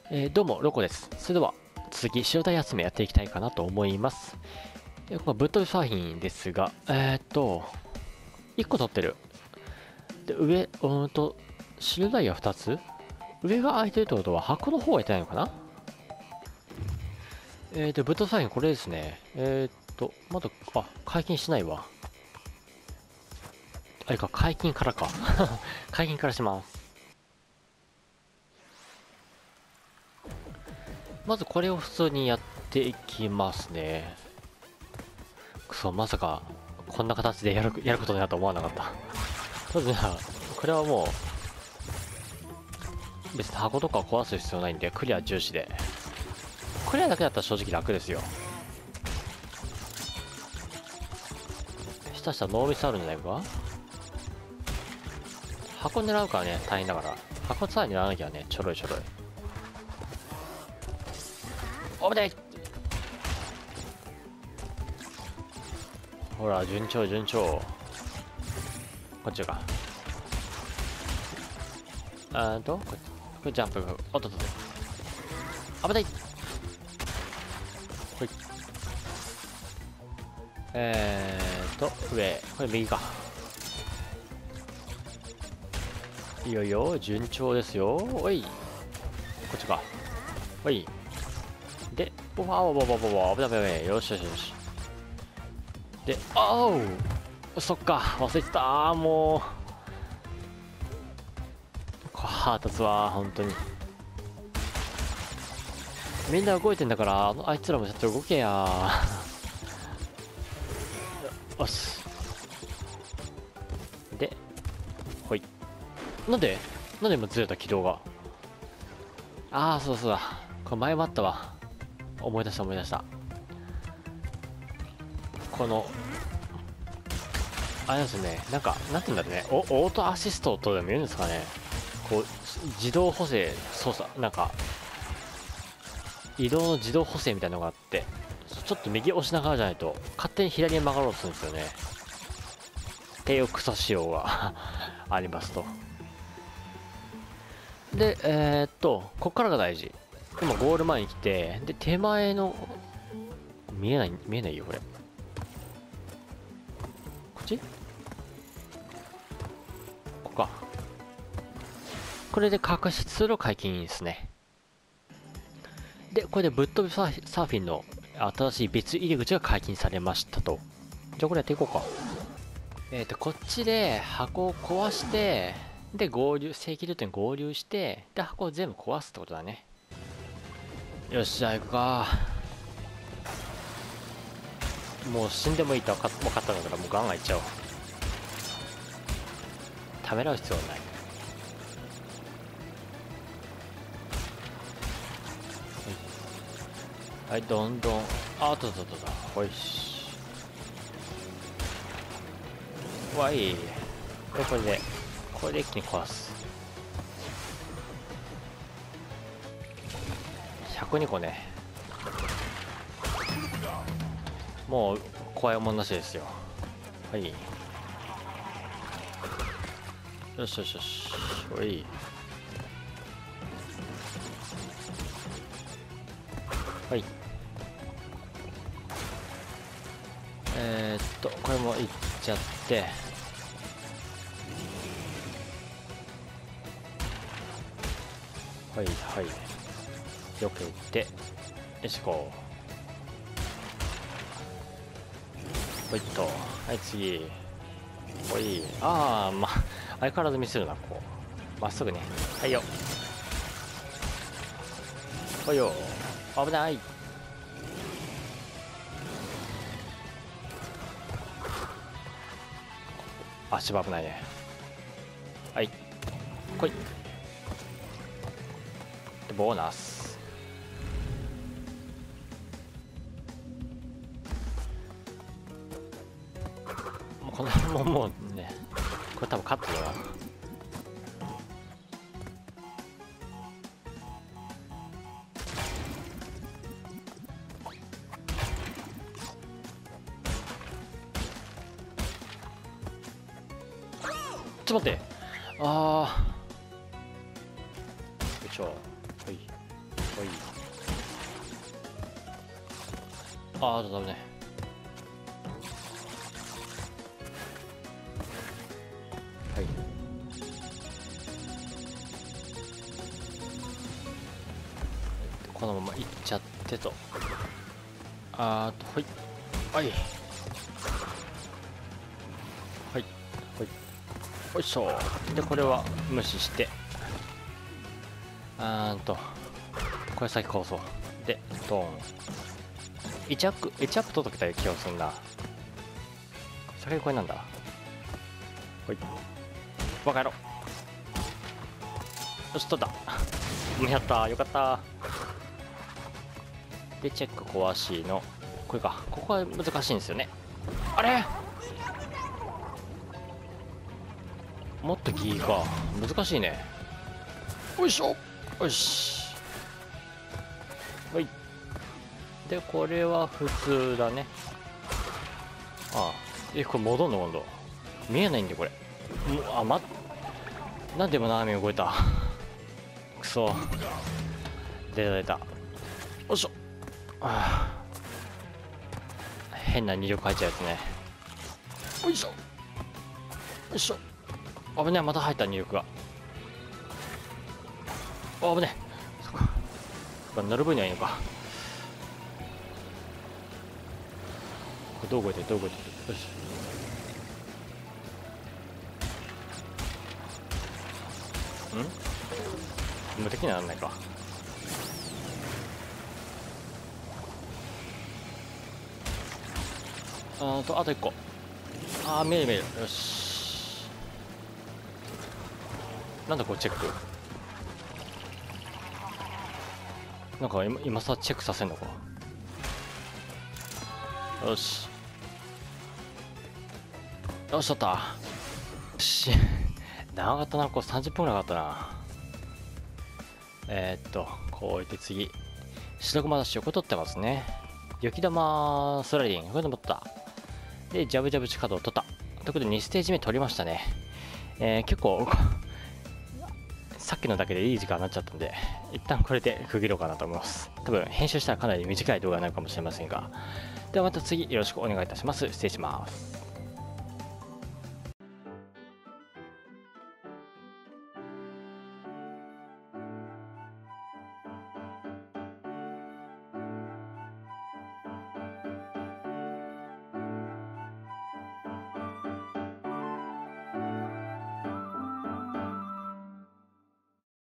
どうも、ロコです。それでは、続き、塩体集めやっていきたいかなと思います。このぶっ飛びサーフィンですが、1個取ってる。で、上、白ダイヤ2つ上が空いてるってことは、箱の方がいてないのかな。ぶっ飛びサーフィンこれですね。まだ、解禁しないわ。あれか、解禁からか。解禁からします。まずこれを普通にやっていきますね。まさか、こんな形でやることになると思わなかった。まずじゃあ、これはもう、別に箱とかを壊す必要ないんで、クリア重視で。クリアだけだったら正直楽ですよ。下下ノーミスあるんじゃないか。箱狙うからね、大変だから。箱さえ狙わなきゃね、ちょろいちょろい。おめでほら、順調順調。こっちか。これジャンプが、おっとっとっと。危ない。ほい。上。これ右か。いよいよ、順調ですよ。おい。こっちか。おい。で、おわわわわわわ、危ない危ない。よしよしよし。で、そっか、忘れてた。もう。腹立つわ、本当に。みんな動いてんだから、あいつらもちょっと動けや。よし。で、ほい。なんで今ずれた軌道が。そうそうだ。これ前もあったわ。思い出した思い出した。この、あれですね、なんか、なんて言うんだろうね。オートアシストとでも言うんですかね。こう、自動補正操作、なんか、移動の自動補正みたいなのがあって、ちょっと右押しながらじゃないと、勝手に左に曲がろうとするんですよね。っていうクソ仕様がありますと。で、こっからが大事。今ゴール前に来て、で、手前の、見えないよ、これ。こっちここか。これで確執する解禁ですね。で、これでぶっ飛びサーフィンの新しい別入り口が解禁されましたと。じゃあこれやっていこうか。こっちで箱を壊して、で、正規ルートに合流して、で、箱を全部壊すってことだね。よし、じゃあ行くか。もう死んでもいいと分かったんだから、もうガンガンいっちゃおう。ためらう必要はない。はい、どんどん。ほいし。わい。で、これで一気に壊す。102個ね。もう、怖いもんなしですよ。はい。よしよしよし。おい。はい。これもいっちゃって。はいはい。よくいって。よし、こう。ほいっと。はい、次。ほい。相変わらずミスるな、こう。まっすぐね。はいよ。ほいよ。危ない。足場危ないね。はい。来い。で、ボーナス。もうこの辺もうね、これ多分カットだな。ちょっと待って。よいしょ。はい。 おい。ああ、ダメね。はい。このままいっちゃってと。ほい。はい。はい。はい。よいしょ。で、これは無視して。これ先こそう。で、ドーン。1アップ取っとけた気がするな。先にこれなんだ。ほい。バカ野郎。よし、取った。やったー、よかったー。で、チェック壊しの、これか。ここは難しいんですよね。あれもっとギーか。難しいね。よいしょ。よし。はい。で、これは普通だね。これ戻んの今度。見えないんで、これ。なんで今斜め動いた。くそ。出た。よいしょ。変な2力入っちゃうやつね。よいしょ。よいしょ。危ねえ、また入った2力が。危ねえ。そっか。乗る分にはいいのか。これどう動いてる。よし。無敵にはならないか。あと1個。見える。よし。なんだこれチェック。なんか今さチェックさせんのか。よし。よし、取った。よし。長かったな。これ30分ぐらいかかったな。こう置いて次。白駒出し横取ってますね。雪玉スライディング。これで持った。で、ジャブジャブ地角を取った。ということで2ステージ目取りましたね。結構、さっきのだけでいい時間になっちゃったんで、一旦これで区切ろうかなと思います。多分編集したらかなり短い動画になるかもしれませんが。ではまた次よろしくお願いいたします。失礼します。